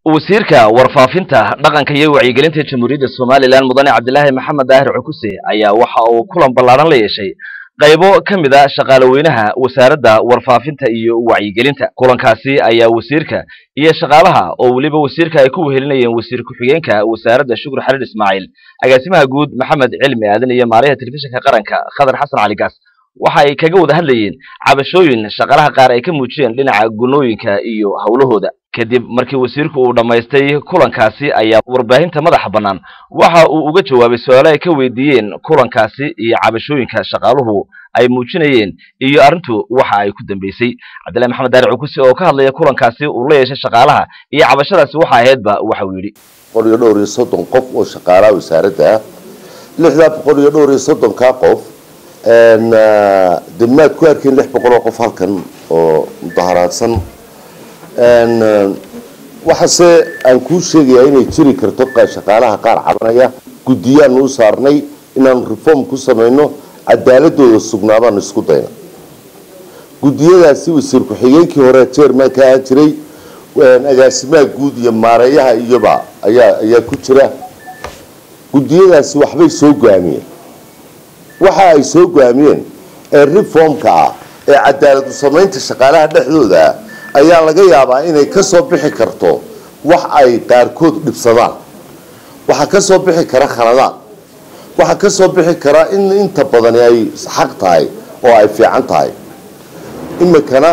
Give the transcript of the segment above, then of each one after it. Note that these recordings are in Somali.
wasiirka warfaafinta dhaqanka iyo wacyigelinta Jamhuuriyadda Soomaaliland Mudane Cabdilaahi Maxamed Daahir Cukuse ayaa waxa uu kulan ballaaran la yeeshay qaybo kamid ah shaqaalaweynaha wasaaradda warfaafinta iyo wacyigelinta. Kulankaasi ayaa wasiirka iyo shaqaalaha oo waliba wasiirka ay ku wehelinayeen wasiir ku-xigeenka wasaaradda Shukri Xariir Ismaaciil, agaasimaha guud Maxamed Cilmi Aadan iyo maarayaha telefishinka qaranka Khadar Xasan Cali Gaas waxa ay kaga wada hadlayeen cabashooyin shaqaalaha qaar ay ka muujiyeen dhinaca gunooyinka iyo hawlahooda. kadib markii wasiirku uu dhameystay kulankaasi ayaa warbaahinta madaxa banaan waxa uu uga jawaabay su'aalo ay ka weydiiyeen kulankaasi iyo cabashooyinka shaqaaluhu ay muujinayeen iyo arintu waxa ay ku dambeysay. Cabdilaahi Maxamed Daahir Cukuse oo ka hadlaya kulankaasi uu la yeeshay shaqaalaha iyo cabashadaasi waxa ahaydba waxa uu yiri 130 qof oo shaqaalaha wasaaradda 630 ka qof damaad ku arkeen 600 qof halkan oo mudaharaadsan waxaase aan ku sheegay inay jiri karto shaqaalaha qaar cabanaya gudiyaan u saarnay inaan reform ku sameeyno cadaaladooda sugnaadaan isku dayna. gudiyadaasi wasiir ku-xigeenkii hore chairman ka jiray agaasimaha guud iyo maarayaha iyoba ayaa ku jira. gudiyadaasi waxbay soo go'aamiyeen waxa ay soo go'aamiyeen reformka ah ee cadaalad u sameynta shaqaalaha dhexdooda ayaa laga yaabaa inay ka soo bixi karto wax ay qaarkood dhibsadaan, waxa ka soo bixi kara khaladaan, waxa ka soo bixi kara in inta badan ay xaq tahay oo ay fiican tahay. imikana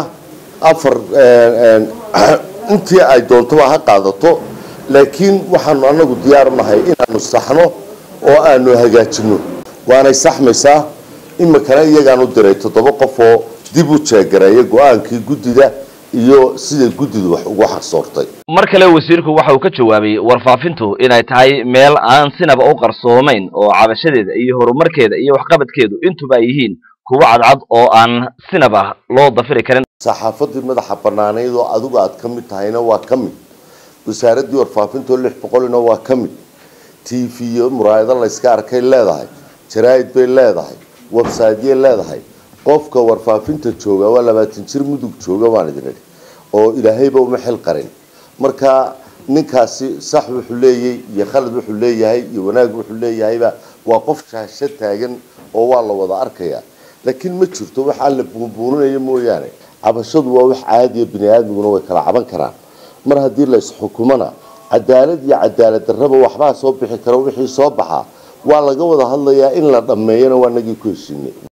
intii ay doonto ha qaadato, laakiin waxaanu anagu diyaar nahay inaanu saxno oo aanu hagaajino. waana saxmaysaa imikana iyagaan u diray 7 qof oo dib u jeegareeyay go'aankii gudida iyo sida gudidu wax ugu xaqsoortay. mar kale wasiirku waxa uu ka jawaabay warfaafintu inay tahay meel aan sinaba u qarsoomayn oo cabashadeeda iyo horumarkeeda iyo waxqabadkeedu intuba yihiin kuwa cadcad oo aan sinaba loo dafiri karin. saxaafadii madaxa banaaneed oo adigu aad ka mid tahayna waa ka mid, wasaaradii warfaafinta 600 waa ka mid, TV iyo muraayada la iska arkay leedahay, jaraa'id bay leedahay, website leedahay. qofka warfaafinta jooga waa 20 jir mudug jooga waan idin oo ilaahayba uma xil qarin. marka ninkaasi sax wuxuu leeyahay iyo khalad wuxuu leeyahay iyo wanaag wuxuu leeyahayba waa qof shaashad taagan oo waa la wada arkaya, laakiin ma jirto wax alla buunbuunayo mooyaane cabashadu waa wax caadi ah, bini aadmiguna way kala caban karaan. mar haddii la isxukumana cadaalad iyo cadaalad darraba waxba soo bixi karo, wixii soo baxa waa laga wada hadlayaa in la dhameeyana waa nagii ku heshiinay.